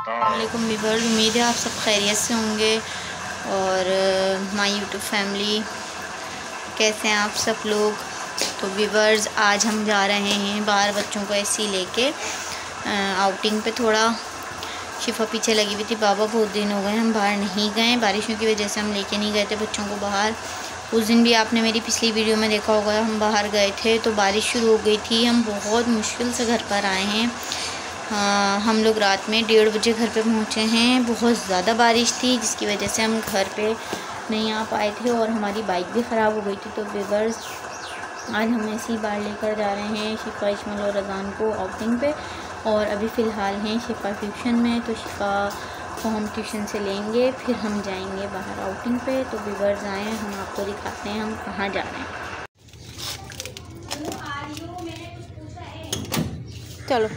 वालेकुम व्यूअर्स, उम्मीद है आप सब खैरियत से होंगे। और माय यूट्यूब फैमिली, कैसे हैं आप सब लोग। तो व्यूअर्स, आज हम जा रहे हैं बाहर बच्चों को ऐसे ही लेके आउटिंग पे। थोड़ा शिफा पीछे लगी हुई थी, बाबा बहुत दिन हो गए हम बाहर नहीं गए, बारिशों की वजह से हम लेके नहीं गए थे बच्चों को बाहर। उस दिन भी आपने मेरी पिछली वीडियो में देखा होगा, हम बाहर गए थे तो बारिश शुरू हो गई थी। हम बहुत मुश्किल से घर पर आए हैं। हम लोग रात में 1:30 बजे घर पे पहुँचे हैं। बहुत ज़्यादा बारिश थी जिसकी वजह से हम घर पे नहीं आ पाए थे और हमारी बाइक भी ख़राब हो गई थी। तो व्यूअर्स, आज हम ऐसी बार लेकर जा रहे हैं शिफा, इस्माइल और रज़ान को आउटिंग पे। और अभी फ़िलहाल हैं शिफा ट्यूशन में, तो शिफा को हम ट्यूशन से लेंगे, फिर हम जाएंगे बाहर आउटिंग पे। तो व्यूअर्स आएँ, हम आपको दिखाते हैं हम कहाँ जा रहे हैं। चलो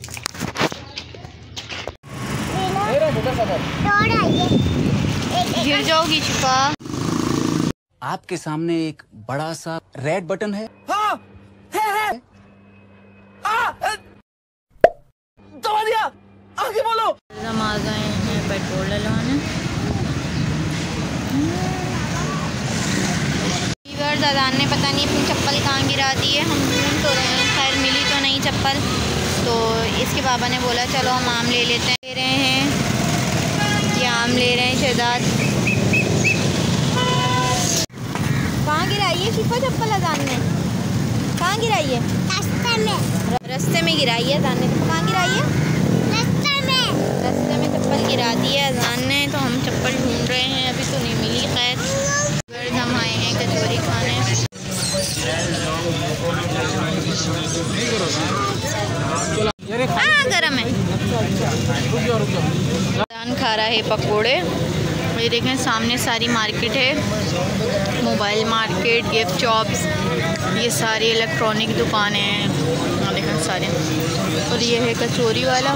गिर जाओगी शिफा। आपके सामने एक बड़ा सा रेड बटन है। हाँ, है। दबा दिया, आगे बोलो। हम आ गए हैं पेट्रोल डलवाने। दादान ने पता नहीं अपनी चप्पल कहाँ गिरा दी है, हम ढूंढ तो रहे हैं, खैर मिली तो नहीं चप्पल। तो इसके पापा ने बोला चलो हम आम ले लेते हैं। ले रहे हैं, ये आम ले रहे हैं शहजाद। कहाँ गिराई है शिफा चप्पल अजान ने? कहाँ गिराई है? रास्ते में। रास्ते में गिराई है अजान ने। कहाँ गिराई है? रास्ते में। रास्ते में चप्पल गिरा दी है अजान ने। तो हम चप्पल ढूंढ रहे हैं, अभी तो नहीं मिली। खैर हम आए हैं कचौरी खाने। हाँ गरम है। अजान खा रहा है पकोड़े। ये देखें सामने सारी मार्केट है, मोबाइल मार्केट, गिफ्ट शॉप्स, ये सारी इलेक्ट्रॉनिक दुकानें हैं देखें सारे। और ये है कचौरी वाला।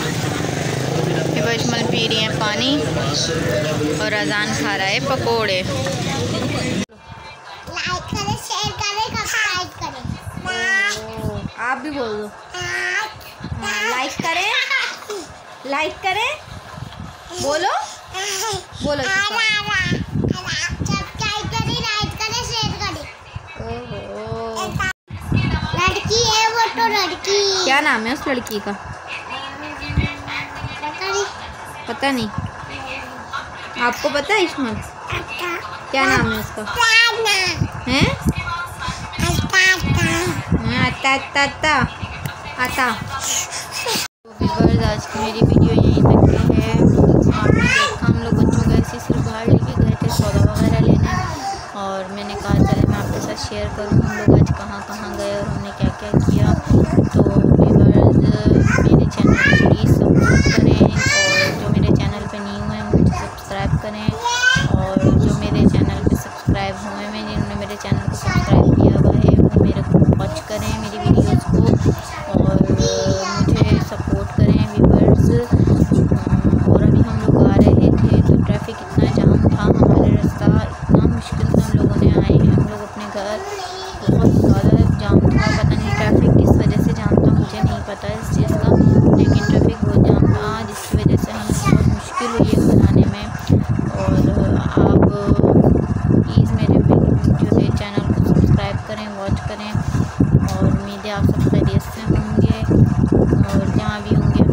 बजमल पी रही हैं पानी और अजान खा रहा है पकोड़े। लाइक करें, शेयर करें, सब्सक्राइब करें। आप भी बोल दो। लाइक करें, लाइक करें, बोलो बोलो। सब्सक्राइब करें, लाइक करें, शेयर करें। लड़की है वो, तो लड़की। क्या नाम है उस लड़की का? पता नहीं। आपको पता है इस्माइल? क्या नाम है उसका? हैं? आता। तो व्यूअर्स, आज की मेरी वीडियो यहीं तक की है। आपने देखा हम लोग बच्चों को ऐसे सिर्फ बाहर लेके गए थे सौदा वगैरह लेने, और मैंने कहा चले मैं आपके साथ शेयर करूँ हम लोग आज कहाँ कहाँ गए और हमने क्या क्या किया। तो व्यूअर्स, मेरे चैनल को प्लीज़ सपोर्ट करें, और जो मेरे चैनल पे न्यू है मुझे सब्सक्राइब करें, और जो मेरे चैनल पे सब्सक्राइब हुए हैं, जिन्होंने मेरे चैनल को सब्सक्राइब किया हुआ है, वो मेरे को वॉच करें मेरी वीडियोस को, और मुझे सपोर्ट करें व्यूअर्स। और अभी हम लोग आ रहे थे तो ट्रैफिक इतना जाम था, हमारे रास्ता इतना मुश्किल से हम लोगों ने आए हैं हम लोग अपने घर। बहुत ज़्यादा जाम था, पता नहीं ट्रैफिक किस वजह से जाम था, मुझे नहीं पता इस चीज़ का, लेकिन ट्रैफिक बहुत जाम था जिसकी वजह से हमें बहुत मुश्किल हुई है घर आने में। और आप प्लीज़ मेरे जो है चैनल को सब्सक्राइब करें, वॉच करें, और उम्मीद है आप सब खैरियत से होंगे, और जहाँ भी होंगे